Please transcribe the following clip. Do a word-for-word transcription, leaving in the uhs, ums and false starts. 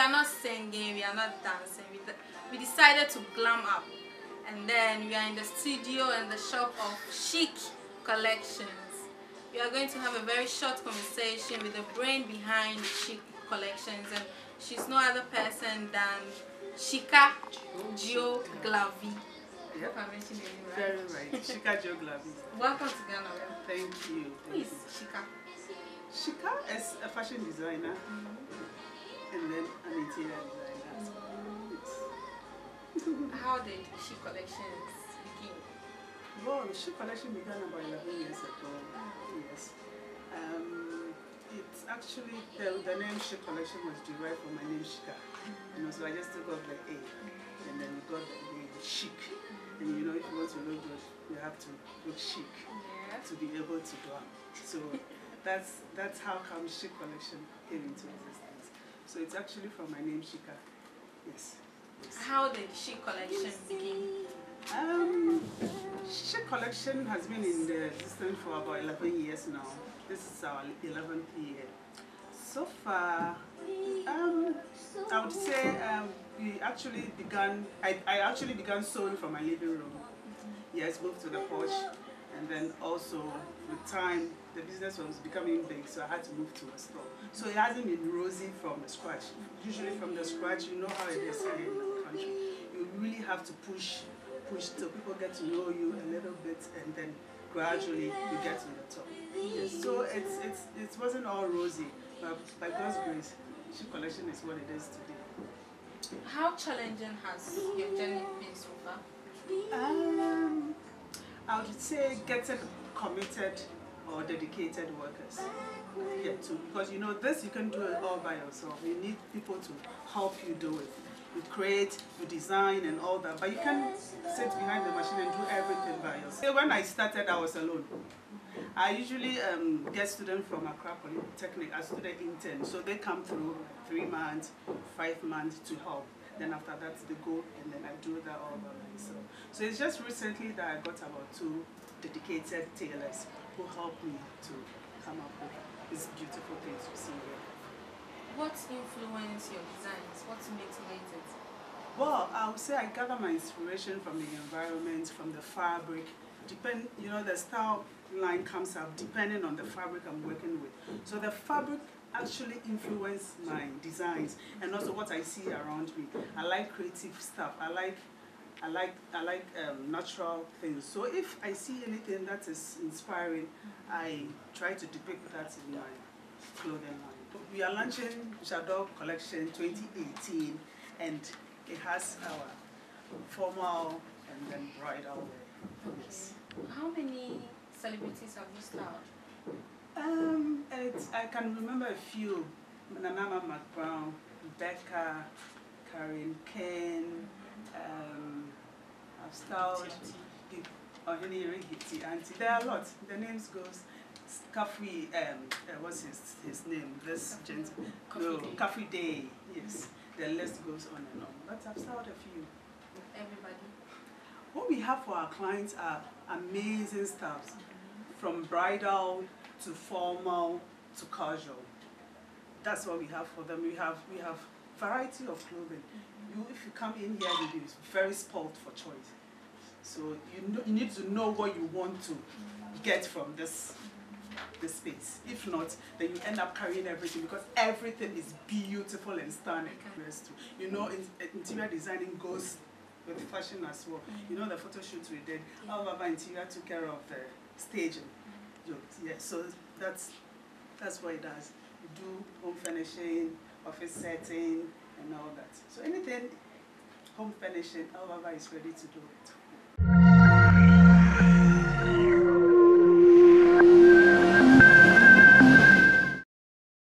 are not singing, we are not dancing. We, we decided to glam up. And then we are in the studio and the shop of Chic Collections. We are going to have a very short conversation with the brain behind Chic Collections. And she's no other person than Chika Gio Glavi. Yep. If I mentioned it right. Very right. Chika Gio Glavi. Welcome to Ghana. Thank you. Who is Chika? Chika is a fashion designer, mm-hmm. and then an interior designer. Mm-hmm. How did Chic Collections begin? Well, the Chic Collection began about eleven years ago. Yes. Um, it's actually, the, the name Chic Collection was derived from my name Chika. Mm-hmm. You know, so I just took off the A, mm-hmm. and then we got the name Chic. Mm-hmm. And you know, if you want to look good, you have to look chic, yeah, to be able to glam. So that's that's how come Chic Collection came into existence. So it's actually from my name Chika. Yes. Yes. How did Chic Collection begin? Um, Chic Collection has been in the existence for about eleven years now. This is our eleventh year. So far, um, I would say um, we actually began. I, I actually began sewing from my living room. Mm-hmm. Yes, moved to the porch, and then also with time the business was becoming big, so I had to move to a store. So it hasn't been rosy from the scratch. Usually from the scratch, you know how it is here in the country. You really have to push, push till people get to know you a little bit, and then gradually you get to the top. Yes. So it's it's it wasn't all rosy, but by God's grace, Chic Collection is what it is today. How challenging has your journey been so far? Um, I would say getting committed or dedicated workers. Yeah, too, because you know this you can do it all by yourself. You need people to help you do it. You create, you design and all that, but you can sit behind the machine and do everything by yourself. When I started, I was alone. I usually um, get students from Accra Polytechnic as student intern, so they come through three months, five months to help. Then after that they go, and then I do that all by myself. So it's just recently that I got about two dedicated tailors who helped me to come up with these beautiful things you see here. What influenced your designs? What motivated it? Well, I would say I gather my inspiration from the environment, from the fabric. Depend, you know, the style line comes up depending on the fabric I'm working with. So the fabric actually influenced my designs and also what I see around me. I like creative stuff. I like, I like, I like um, natural things. So if I see anything that is inspiring, I try to depict that in my clothing line. We are launching J'adore Collection twenty eighteen, and it has our formal and then bridal wear. Yes. How many celebrities have you styled? Um, it's, I can remember a few. Nanama McBrown, Becca, Karen Ken. Um, I've styled Ohini Hiti Auntie. There are a lot. The names goes. Kafri, um, uh, what's his his name? This gentleman. No, Kafri Day. Yes. The list goes on and on. But I've styled a few. Everybody. What we have for our clients are amazing styles, mm-hmm. from bridal to formal to casual. That's what we have for them. We have we have variety of clothing. Mm-hmm. You, if you come in here, you'll be very spoiled for choice. So you know, you need to know what you want to get from this. The space. If not, then you end up carrying everything because everything is beautiful and stunning. Okay. You know, in, interior designing goes with fashion as well. Mm-hmm. You know, the photo shoots we did, yeah. All of our interior took care of the staging. Mm-hmm. Yeah, so that's that's what it does. You do home furnishing, office setting, and all that. So anything home furnishing, Alvava is ready to do it.